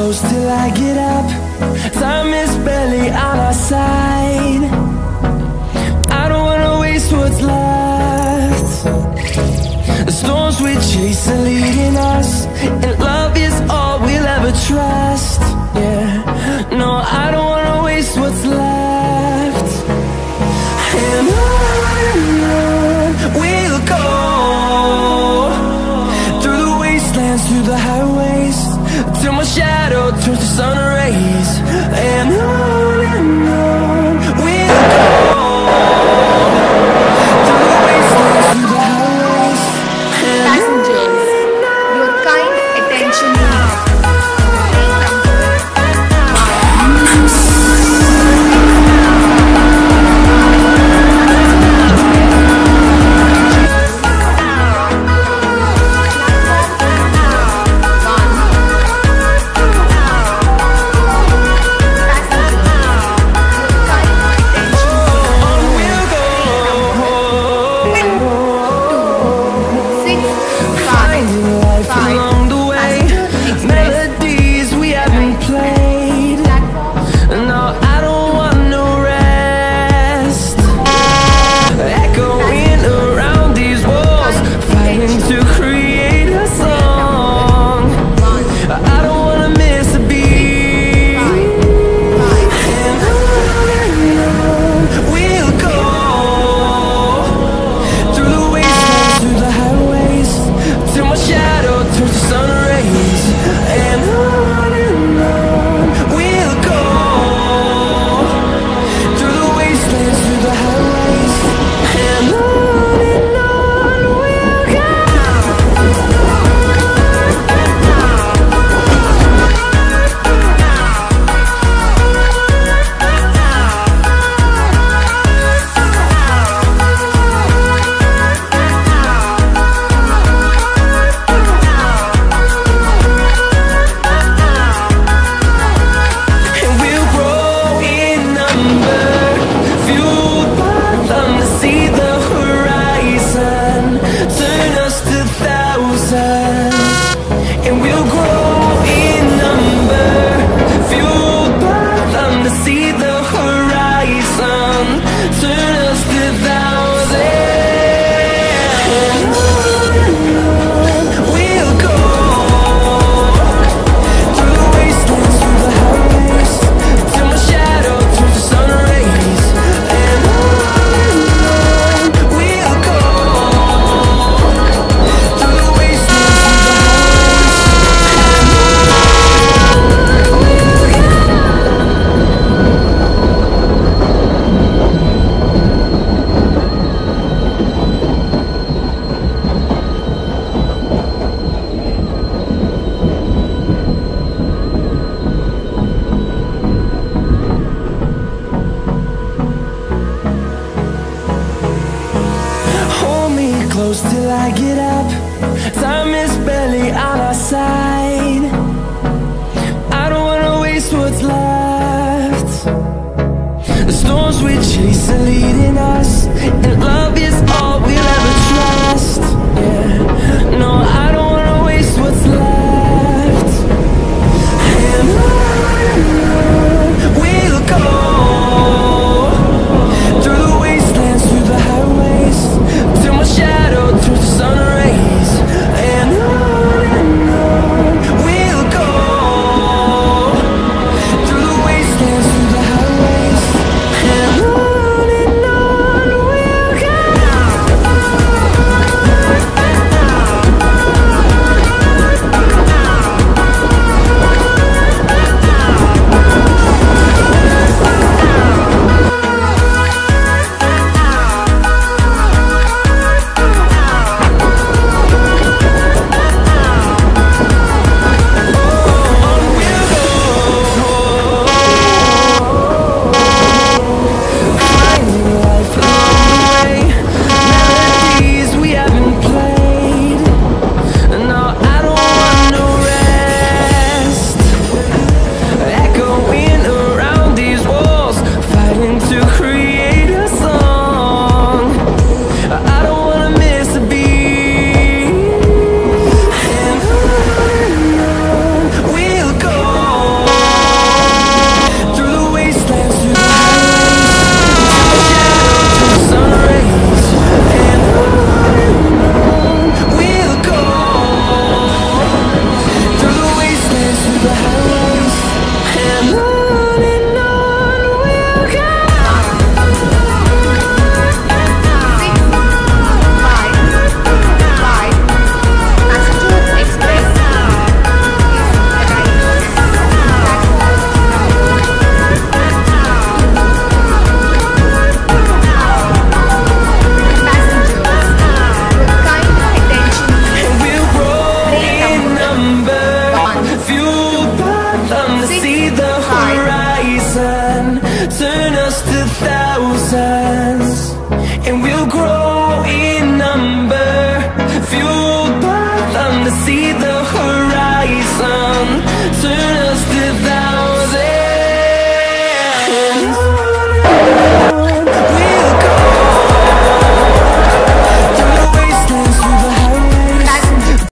close till I get up. Time is barely on our side. I don't wanna waste what's left. The storms we chase are leading us, and love is all we'll ever trust. Yeah, no, I don't wanna waste what's left. And on we'll go, through the wastelands, through the highways, till my shadow turns to sun rays. And on we'll go, through the wastelands, through the highways. Passengers, your kind attention please. Close till I get up. Time is barely on our side. I don't wanna waste what's left. The storms we chase are leading us, and love is all we'll ever trust. Yeah, no, I don't wanna waste what's left. And on we'll go, through the wastelands, through the highways, till my shadow turns to sun rays. And on we'll go, through the wastelands, through the highways. And on we'll go. turn